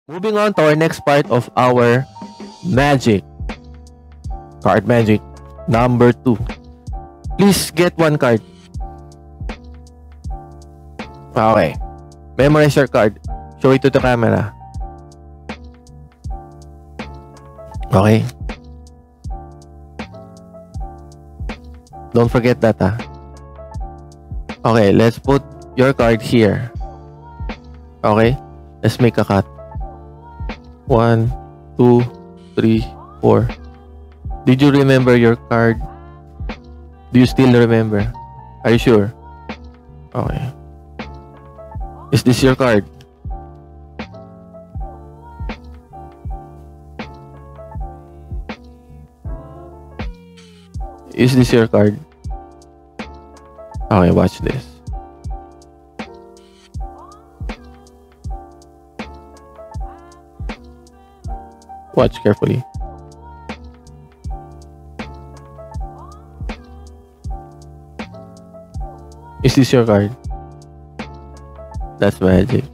Moving on to our next part of our magic. Card magic number 2. Please get one card. Okay. Memorize your card. Show it to the camera. Okay. Don't forget that, ha. Okay, let's put your card here. Okay. Let's make a cut. 1, 2, 3, 4. Did you remember your card? Do you still remember? Are you sure? Okay. Is this your card? Is this your card? Okay, watch this. Watch carefully. Is this your card? That's magic.